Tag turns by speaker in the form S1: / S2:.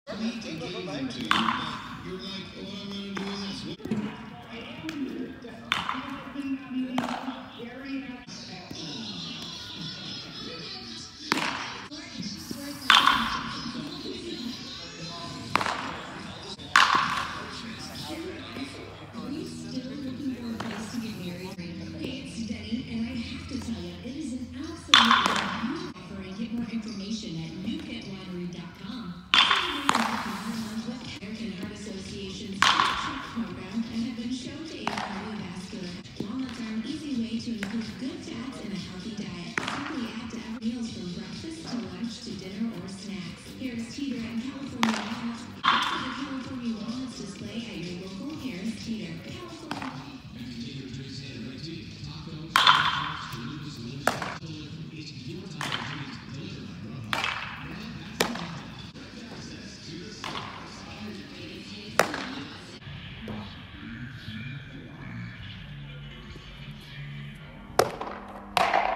S1: We can give them to you, but you're like, all I'm going to do is this.
S2: Get more information at newgetlottery.com. American Heart Association's check program and have been shown to aid cardiovascular. Longer-term, easy way to include good fats in a healthy diet. Simply add to every meals from breakfast to lunch to dinner or snacks. Harris Teeter and California Walnuts. Look for the California Walnuts display at your local Harris Teeter.